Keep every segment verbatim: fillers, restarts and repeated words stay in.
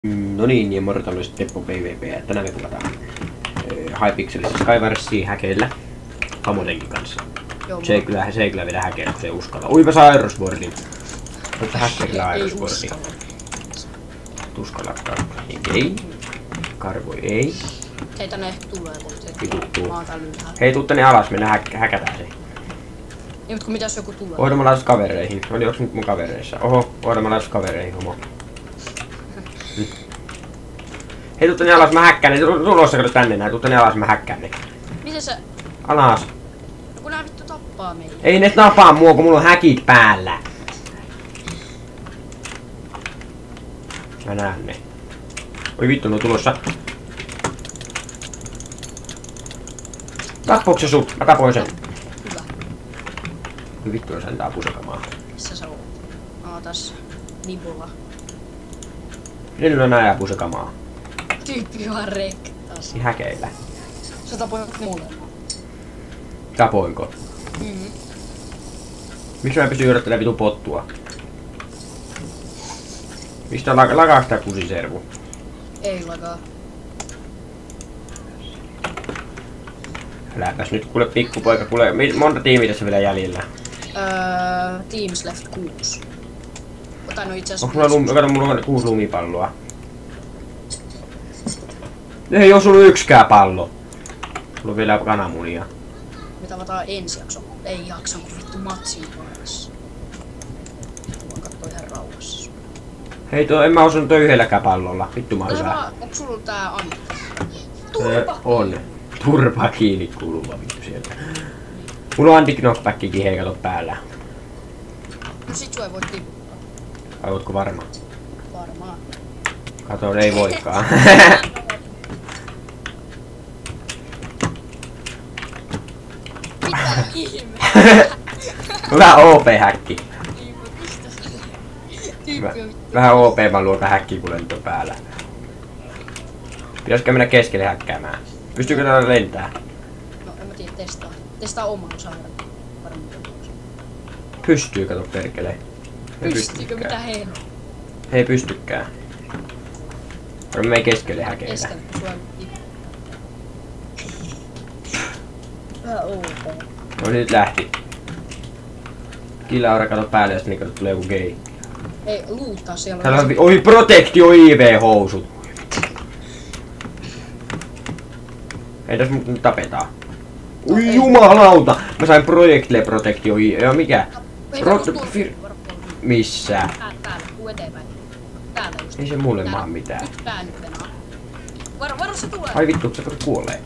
No niin, niin Mortalist Teppo PvP. Tänään me pelataan äh, Hypixelissa Skywarsia häkeillä Hamonenkin kanssa. Joo, se ei kyllä, se ei kyllä vedä häkeä, kun se ei uskalla. Ui, mä saan Aeroswordin. Oletko häkkerillä Aeroswordia? Tuskallakaan. Ei. Karvoi ei. Hei, tänne ehkä tulee, kun se maa täällä ylhäällä. Hei, tuu tänne alas, mennään häk häkätään se. Niin, mutta kun mitäs joku tulee? Oota, mä laitas kavereihin. Oli, onks nyt mun kavereissa? Oho, oota, mä laitas kavereihin, homo. Hei, tuu tänne alas, mä häkkään ne. Tulossa kato tänne näin, tuu tänne alas, mä häkkään ne. Miten sä? Alas. No kun nää vittu tappaa meitä. Ei ne napaa mua, kun mulla on häkit päällä. Mä näen ne. Oi vittu, ne on tulossa. Tappoiko se sut? Mä tapoin sen. Hyvä. Oi vittu, jos hän pusekamaa. Missä sä oot? Aa, tässä. Nibola. Nyt on nää pusekamaa. Tyyppi vaan rektas. Häkeillä. Sä tapoit molemmat. Tapoinko? Mhm. Miksi mä pystyn yrittämään vitun pottua? Mistä laka lakaaks tää kusiservu? Ei lakaa. Äläpäs nyt kuule pikkupoika, kuule monta tiimiä tässä vielä jäljellä. Öö, Teams left kuusi. Ota no itse asiassa. Onks mulla lumi, kato mulla on kuusi lumipalloa. Ei osunut yksikään pallo. Mulla on vielä kananmunia. Me tavataan ensi jakson. Ei jakson, kun vittu matsin parissa. Voin kattoo ihan rauhassa. Hei tuo, en mä osunut yhdelläkään pallolla. Vittu mä oon hyvä. Onks sulla tää Antti? Turpa! On. Turpa kiinni kuuluva vittu sieltä. Mulla on anti-knockbackikin, hei kato päällä. No sit sua ei voi tiputtaa. Vai ootko varma? Varmaan. Kato, ei voikaan. Mitä ihme? Vähän O P-häkki. Tyyppi on... Vähän O P-mä luokan häkki, kun lento päällä. Pitäisikö mennä keskelle häkkäämään? Pystyykö täällä lentää? No en mä tiedä, testaa. Testaa oman sairaan. Varmaan. Pystyy, kato perkele. Ei Pystyykö mitä heino? Ei pystykään. Varmaan me ei keskelle häkeillä. Keskelle, kun sulla on tippu. Vähän O P. No nyt lähti. Kilaura kato päälle ja sitten kato tulee joku gay. Ei, luuttaa siellä. Täällä on... Oi, protektio I V-housut. Ei tässä mut nyt tapetaan. No, Ui ei. jumalauta! Mä sain Projectile Protektio I V. Joo, mikä? Ei, Rot... varmaan tuolla. Fir... Missä? Täällä, täällä, tuu eteenpäin. Täällä just. Ei se mulle Täällä. maa mitään. Nyt pää nyt venaa. Varo, varo se tulee. Ai vittu, se kuolee.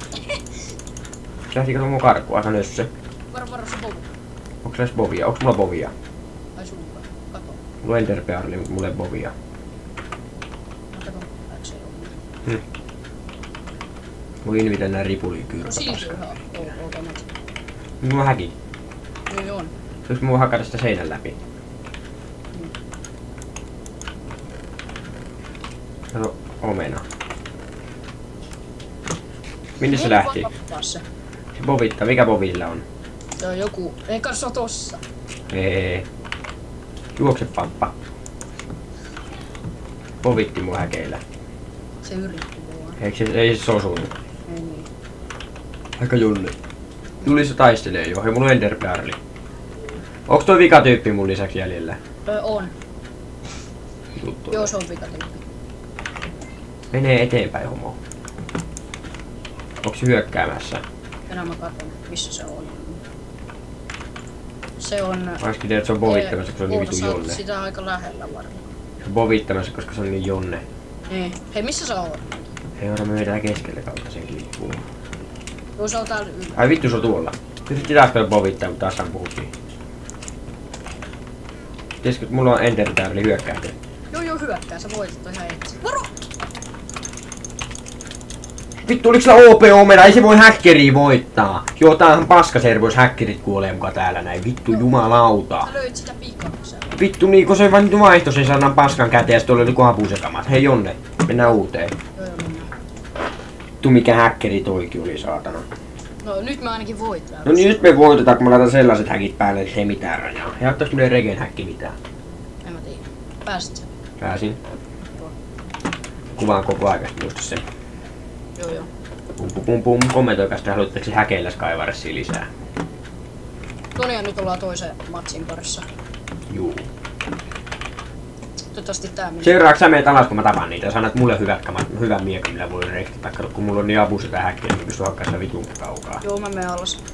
Lähti kato mun karkua, sä nössö. Varo, varo se bovu. Onks näis bovia? Onks mulla bovia? Ai sulla. Kato. Mulla on Enderpearli, mut mulla ei bovia. Kato. Eikö se ole? Hm. Mä invitän nää ripuliin No silti kyrpäpaska. ihan ok, ok, mat. Mulla on häki. Niin on. Jos mä voin hakata sitä seinän läpi. Kato, omena. Minne se Ei lähti? voi tappaa se. Se bovittaa. Mikä bovilla on? Se on joku. Ei kanssa tossa. Ei. Juokse pappa. Bovitti mun häkeillä. Se yritti vaan. Eikö se, ei se osunut? Ei niin. Aika junne. Tuli se taistelee jo. Hei, mulla on Enderpearli. Onks toi vika tyyppi mun lisäksi jäljellä? Öö, on. Juttu. Joo, se on vikatyyppi. Menee eteenpäin, homo. Onks se hyökkäämässä? Enää mä katon, missä se on. Se on... Mä oliskin tiedä, että se on bovittamassa, koska se on niin vitu Sä oot jonne. sitä aika lähellä varmaan. Se on bovittamassa, koska se on niin jonne. Niin. Hei, missä sä oot? Hei, ora me vedään keskelle kautta sen klippuun. Joo, se on täällä yllä. Ai vittu, se on tuolla. Pystyt taas kyllä bovittaa, mutta taas puhuttiin. Tieskö, että mulla on Enderpearli hyökkääjä. Joo, joo, hyökkää. Sä voitit toi ihan etsin. Varo! Vittu, oliks sillä O P-omena? Ei se voi häkkeriä voittaa. Joo, tää on paskaservo, jos häkkerit kuolee muka täällä näin. Vittu, jumalauta. Sä löit sitä pikaksella. Vittu, niin se vain vaihto sen sanan paskan käteen ja sit oli joku apusekamat. Hei Jonne, mennään uuteen. Joo, joo, mennään. Vittu, mikä häkkeri toikin oli, saatana. No, nyt mä ainakin voitan. No niin, nyt me voitetaan, kun mä laitan sellaiset häkit päälle, että ei mitään rajaa. Ja ottaisi mulle regen häkki mitään. En mä tiedä. Pääsit sä? Pääsin. Joo. kuvaan koko ajan, muista sen. Joo joo. Pum pum pum pum, kommentoikaa sitten, haluatteko se häkeillä Skywarsia lisää. Toni ja nyt ollaan toisen matsin parissa. Juu. Toivottavasti tää meni. Seuraavaksi sä menet alas, kun mä tapan niitä ja sanat mulle hyvät kamat, hyvän miekan, millä voi reikkiä. Kato, kun mulla on niin apu sitä häkkiä, niin pysty hakkaa sitä vitun kaukaa. Joo, mä menen alas.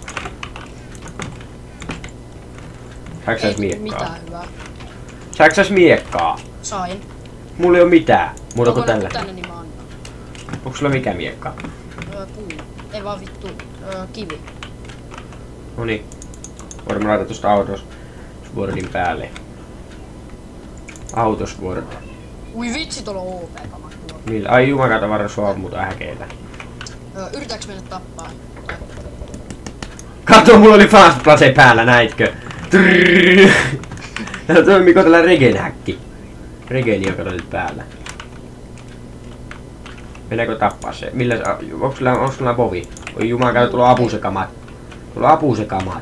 Saatko Ei säs miekkaa? mitään hyvää. Saatko säs miekkaa? Sain. Mulla ei oo mitään. Muuta kuin tällä. tänne, niin mä annan. Onko sulla mikä miekka? Öö, puu. Ei vaan vittu. Öö, kivi. Noniin. Voidaan laittaa tuosta autoswordin päälle. Autosword. Ui vitsi, tuolla on O P-kamat. Millä? Ai jumakata varra sua muuta häkeillä. Öö, yritäks mennä tappaa? Kato, mulla oli fast place päällä, näitkö? Trrrr. Täällä toimiiko tällä regen häkki? Regeni, joka oli päällä. Mennäänkö tappaa se? Millä se? Onks sulla, onks sulla bovi? Oi jumakata, tulla on apusekamat. Tulla on apusekamat.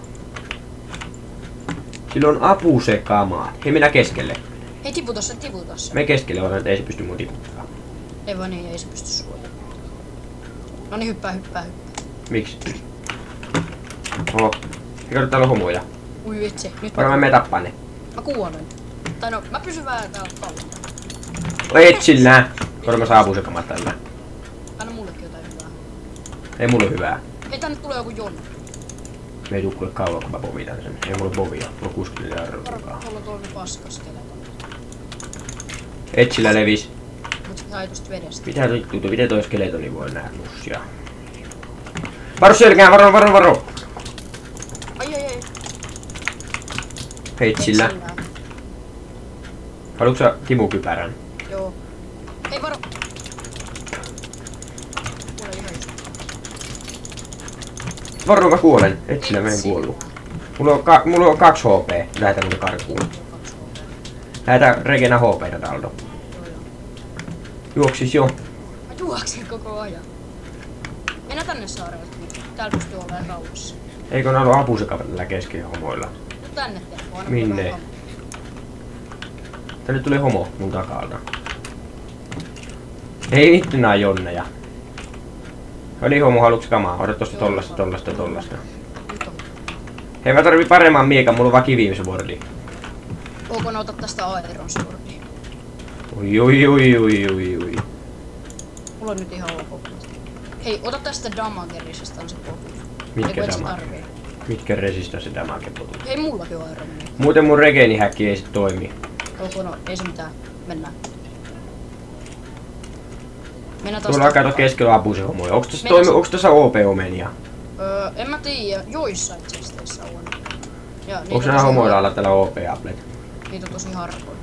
Sillä on apusekamat. Hei, mennään keskelle. Hei, tipu tossa, tipu tossa. Me keskelle otan, että ei se pysty mun tiputtamaan. Ei vaan niin, ei se pysty suojaa. No niin, hyppää, hyppää, hyppää. Miksi? Oho. Eikö täällä on homoja? Ui vitsi, nyt Varmaan me tappaa ne. Mä kuolen. Tai no, mä pysyn vähän täällä kauan. Etsillä! Varmaan saa apusekamat tällä. Anna mullekin jotain hyvää. Ei mulla hyvää. Ei, tänne tulee joku Jonna. Me ei tuu kuule kauan, kun mä bovitan sen. Ei mulla bovia. Mulla on kuusikymmentä euroa. Varo, tuolla on tuolla paskaskeleton. Etsillä levis. Mut se sai tosta vedestä. Mitä tuttu, miten toi skeletoni voi nähdä nussia? Varo selkään, varo, varo, varo! Ai ai ai. Etsillä. Haluatko sä timukypärän? Joo. Ei varo. Kuule ihan just. Varo, mä kuolen. Etsillä mä en kuollut. Mulla on, ka mulla on kaksi H P. Lähetä mulle karkuun. Lähetä regena H P:tä, Taldo. Joo joo. Juoksis jo. Mä juoksen koko ajan. Mennään tänne saarelle. Täällä pystyy olemaan rauhassa. Eikö nää ollut apusekamat tällä keskellä homoilla? Nyt tänne Teppo, aina Minne? vähän Tänne tuli homo mun takalta. Ei vittu nää jonneja. Oli homo, haluuks kamaa? Ota tosta tollasta, tollasta, tollasta. Nyt on. Hei, mä tarvii paremman miekan, mulla on vaan kivimisbordi. Onko ne ota tästä Iron Swordia? Ui ui ui ui ui ui. Mulla on nyt ihan ok. Hei, ota tästä damagerisesta on se potus. Mitkä damage? Mitkä resistä se damage potus? Hei, mullakin on Iron Man. Muuten mun regenihäkki ei sit toimi. Ok, no ei se mitään. Mennään. Mennään taas. Tuolla on kato keskellä apuse homoja. Onks tässä, Mennään toimi, se- onks tässä O P-omenia? Öö, en mä tiedä. Joissain chesteissä on. Ja niitä Onks on nää tosi homoilla har- alla täällä O P-applet? Niitä on tosi harvoin.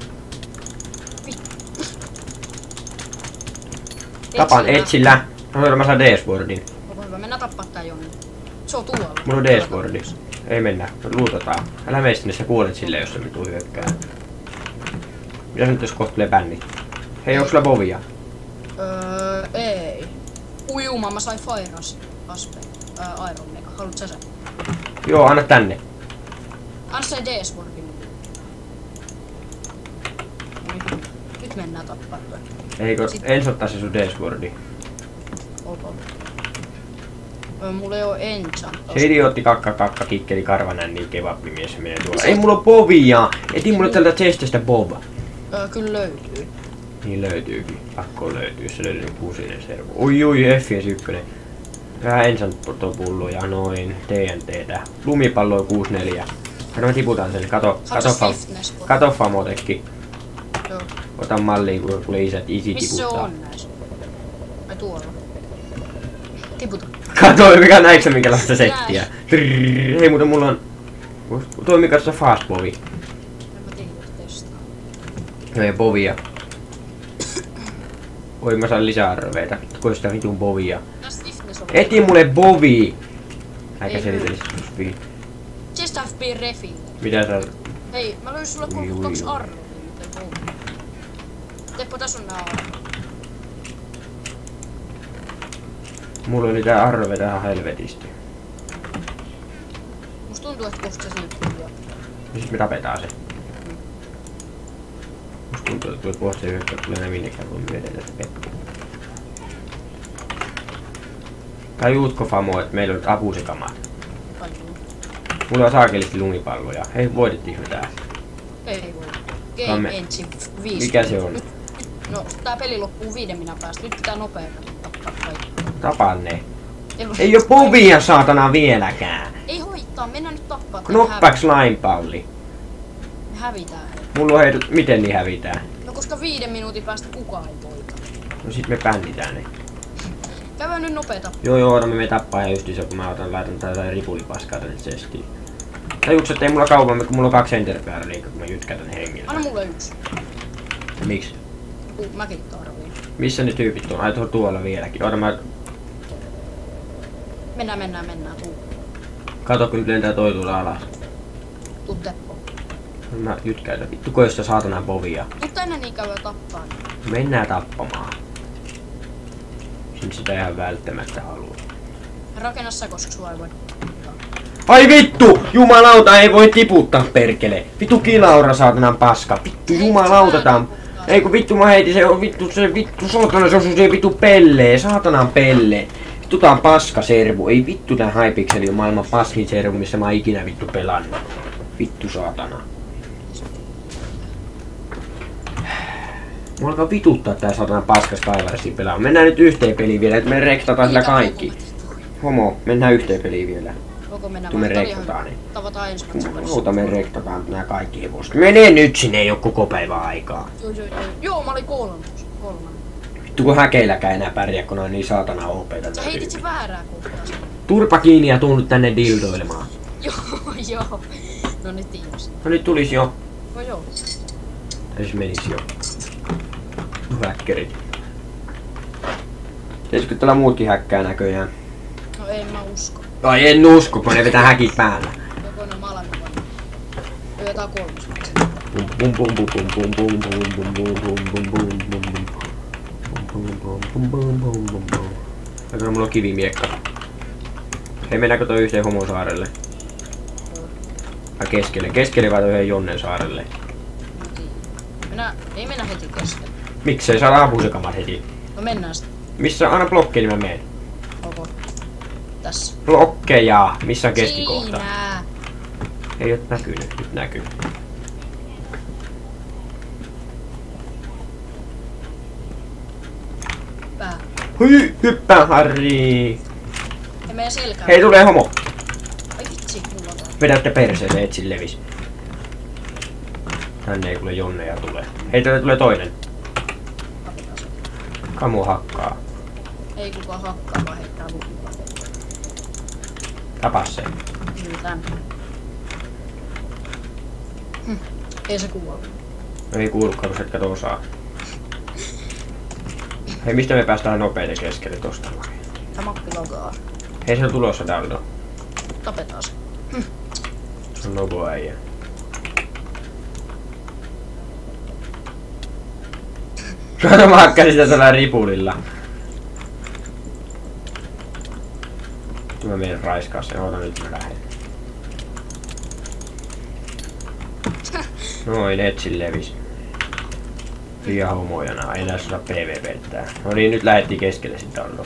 Tapan etsillä. No mä saan D-swordin. Onko hyvä? Mennään tappaa tää Jonni. Se on tuolla. Mulla on D-swordi. Ei mennä. Luutataan. Älä mene sinne, sä kuolet silleen, jos sä nyt tuu hyökkää. Mitä nyt jos kohta tulee bännit? Hei, onks sulla bovia? Öö, ei. Ui juma, mä sain Fire Aspe. Öö, Iron Mega. Haluat sä sen? Joo, anna tänne. Anna se D-Swordin. No niin, nyt mennään tappaa tuo. Eikö, Sit- ensin ottaa se sun D-swordi. Ok. Öö, mulla ei oo enchant. Se idiootti kakka kakka kikkeli karvanen niin kebabbimies menee tuolla. Ei mulla oo bovia! Etin mulle tältä chestistä bob. Öö, kyllä löytyy. Niin löytyykin. Pakko löytyy, se löytyy kuusinen servo. Ui ui, F S yksi. Vähän enchant-pulloja, noin. T N T:tä. Lumipalloa kuusi neljä. Kato mä tiputan sen, kato, kato, fa, kato famotekki. Joo. Ota malliin, kun tulee isät isi Missä se tiputtaa. on näissä? Ai tuolla. Tiputa. Kato, mikä näiksä minkälaista settiä. Trrrr, hei muuten mulla on... Toimiiko se fast bovi? En mä tiedä, testaa. No ei bovia. Oi mä saan lisää arveita. Vittu sitä vitun bovia. Tää stiffness on. Eti mulle bovi! Äikä Ei selitelis just Just have been refill. Mitä sä... Hei, mä löysin sulle Ui, kolmekymmentäkaksi ui, ui. arvoa. Teppo, tässä on nää arvot. Mulla oli tää arve tähän helvetisti. Musta tuntuu, että kohta se sinne tulee. Ja sit me tapetaan se. Musta Tuntuu, että tulee kohta hyökkää, tulee enää minnekään voi myöden tätä peppua. Tajuutko Famo, että meillä on apusekamat? Mulla on saakelisti lumipalloja. Hei, voitettiinko tää? Ei voi. Game Engine viisi. Mikä se on? No, tää peli loppuu viiden minä päästä. Nyt pitää nopeasti tappaa kaikki. Tapaan ne. Ei, Ei oo povia saatana vieläkään. Ei hoittaa, mennään nyt tappaa. Knoppaks lainpalli. Me hävitään. Mulla on heidät, miten niin hävitään? No koska viiden minuutin päästä kukaan ei voita. No sit me bänditään ne. Käydään nyt nopeeta. Joo joo, odotamme me tappaa ihan justiinsa, kun mä otan, laitan tätä ripulipaskaa tänne chestiin. Tajuuks, että ei mulla kaupan, kun mulla on kaksi enterpääräliikkaa, kun mä jytkään tänne hengillä. Anna mulle yksi. Miks? Joku mäkin tarviin. Missä ne tyypit on? Ai tuolla tuolla vieläkin. Ota mä... Mennään, mennään, mennään. Tuu. Kato, kun nyt lentää toi tuolla alas. Tuu Teppo. Mä jytkäydän. Vittu koista saatana povia. Mutta ennen niin käy tappaa. Mennään tappamaan. Sin sitä ihan välttämättä halua. Rakenna sä, koska sua ei voi. Ai vittu! Jumalauta ei voi tiputtaa perkele. Vittu kilaura saatanan paska. Vittu jumalauta tam. Ei kun vittu mä heitin se on vittu se vittu saatana se osui se vittu pellee. Saatanan pelle. Vittu tää on paska servu. Ei vittu tää Hypixel on maailman paskin servu missä mä oon ikinä vittu pelannut. Vittu saatana. Mua alkaa vituttaa tää saatana paska Skywarsin pelaa. Mennään nyt yhteen peliin vielä, että me rektataan sillä kaikki. Homo, mennään yhteen peliin vielä. Voiko mennä me rektataan niin. Tavataan ensimmäisenä. Muuta me rektataan nää kaikki hevoset. Mene nyt sinne, ei oo koko päivä aikaa. Joo, joo, joo. Joo, mä olin kolmas. Kolmannen. Vittu kun häkeilläkään enää pärjää, kun on niin saatana opeita. Sä heitit se väärää kohtaa. Turpa kiinni ja tuu nyt tänne dildoilemaan. Joo, joo. No nyt tiivis. No nyt tulis jo. No joo. Siis menis jo. Häkkerit. Teisikö täällä muutkin häkkää näköjään? No en mä usko. Ai en usko, kun ne vetää häkit päällä. Joko ne molemmat vai? Jotain kolmas. Pum pum pum pum pum pum pum pum pum pum pum pum pum pum. Pum pum pum pum pum pum pum. Aikana mulla on kivimiekka. Hei, mennäänkö toi yhteen homosaarelle? Vai keskelle? Keskelle vai toi yhden Jonnen saarelle? Mennään, ei mennä heti keskelle. Miksei saa apusekamat heti? No mennään sitten. Missä anna blokkeja, niin mä menen. Ok. Tässä. Blokkeja! Missä on keskikohta? Siinä. Ei oo näkynyt, nyt näkyy. Pää. Hyi, hyppää Harri! Ja meidän selkää. Hei, tulee homo! Ai vitsi, mulla on. Vedätte perseelle, etsin levis. Tänne ei kuule Jonneja tule. Hei, täältä tulee toinen. Kamu hakkaa. Ei kukaan hakkaa, vaan heittää lukua. Tapa se. Yritän. Hm. Ei se kuulu. Ei kuulukaan, kun et kato osaa. Hei, mistä me päästään nopeiten keskelle tosta? Tämä mappi logaa. Hei, se on tulossa Daldo. Tapetaan se. Hm. Se on logo äijä. Kato, mä hakkasin sitä tällä ripulilla. Mä menen raiskaa sen, oota nyt mä lähden. Noin, etsin levis. Liian homojana, ei enää saa P V P:ttää. No niin, nyt lähettiin keskelle sitä on.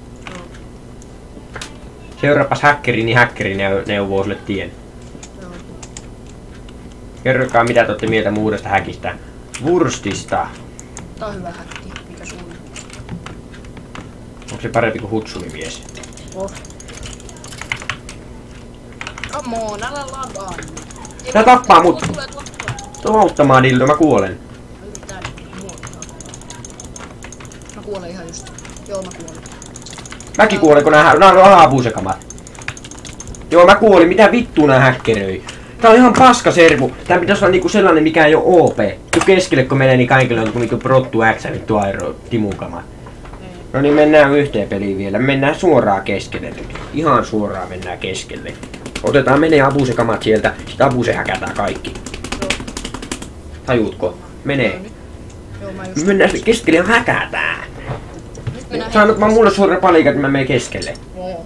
Seuraapas häkkeri, niin häkkeri neuvoo sulle tien. Kerrokaa mitä te ootte mieltä muudesta häkistä. Wurstista. Tää on hyvä häkki, mikä sun on? Onko se parempi kuin Hutsulimies? Oh. Come on, älä ladaa. Tää tappaa mut! Tulee, tulee, tulee. Tuo auttamaan dildo, mä kuolen. Mä yritän muuttaa. Mä kuolen ihan just. Joo, mä kuolen. Mäkin kuolen, kun nää, nää on apusekamat. Joo, mä kuolin. Mitä vittua nää häkkeröi? Tää on ihan paska servu. Tää pitäis olla niinku sellainen, mikä ei oo O P. Kun keskelle kun menee, niin kaikille on niinku Prottu X vittu aero timukamat. No niin, mennään yhteen peliin vielä. Mennään suoraan keskelle nyt. Ihan suoraan mennään keskelle. Otetaan menee apusekamat sieltä. Sitten apuse häkätään kaikki. Joo. Tajuutko? Menee. Joo, nyt. Joo, mä just. Mennään keskelle ja häkätään. Nyt mennään Saanut mä mulle suoraan palikat, että mä menen keskelle. Joo.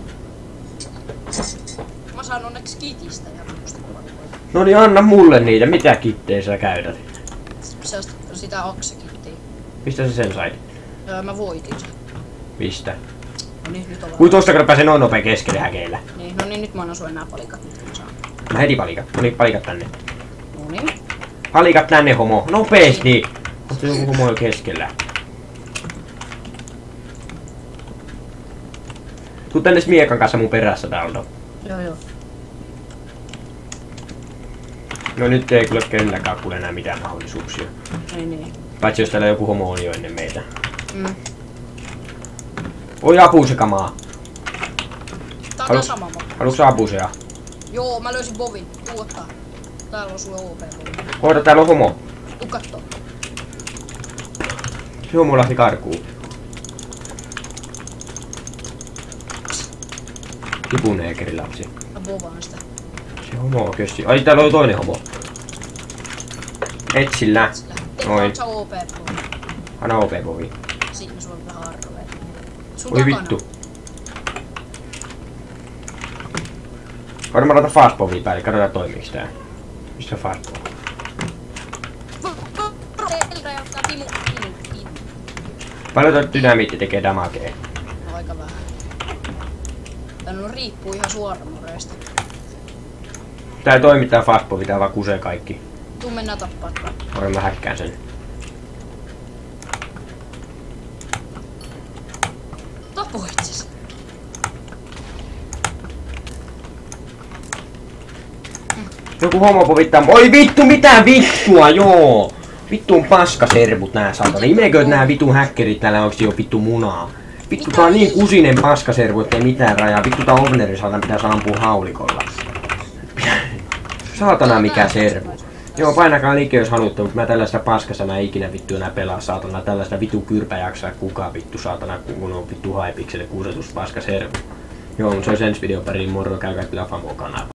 Mä saan onneksi kitistä ja musta palikoita. No niin, anna mulle niitä. Mitä kittejä sä käytät? Sä, Sitä aksekittiin. Mistä sä sen sait? Öö, mä voitin sen. Mistä? No niin, nyt on Kui tosta kun pääsee noin nopea keskelle häkeillä. Niin, no niin, nyt mä annan sulle nää palikat. Mä heti palikat. No niin, palikat tänne. No niin. Palikat tänne, homo. Nopeesti! Onko joku homo jo keskellä? Tuu tänne miekan kanssa mun perässä täältä. Joo, joo. No nyt ei kyllä kenelläkään kuule enää mitään mahdollisuuksia. Ei niin. Paitsi jos täällä joku homo on jo ennen meitä. Mm. Oi apusekamaa. Tää on Halu- tää sama mappi. Haluuks apusea? Joo, mä löysin bovin. Tuu ottaa. Täällä on sulle O P-bovi. Oota, täällä on homo. Tuu kattoo. Se homo lähti karkuun. Kipuneekeri lapsi. Mä bovaan sitä. Se homo on kössi. Ai täällä oli toinen homo. Etsillä. Sillä. Noin. Teet sä O P-bovi. Anna O P-bovi. Siinä sulla on vähän arvoja. Sun Oi takana. vittu. Varmaan laita fastbovi päälle, katsotaan toimiiks tää. Mistä fastbovi? Timu, timu, timu. Paljon toi dynamiitti tekee damagea? No aika vähän. Tää no riippuu ihan suoramureista. Tää ei toimi tää fastbovi, tää vaan kusee kaikki. Tuu mennä tappaa tää. Oi mä häkkään sen. Tapoit ses. Joku homo povittaa. Oi vittu, mitä vittua, joo! Vittuun paskaservut nää saatana. Imekööt nää vitun häkkerit täällä onks jo vittu munaa. Vittu tää on niin kusinen paskaservu, ettei mitään rajaa. Vittu tää Ovneri saatan pitäis ampua haulikolla. Saatana mikä servu. Joo, painakaa like jos haluatte, mutta mä tällaista paskasana ikinä vittu enää pelaa saatana. Tällaista vittu kyrpä jaksaa kukaan vittu saatana, kun on vittu Hypixel kuusetus paskaservu. Joo, se olisi ensi video pariin, moro, käykää kyllä Famo kanava.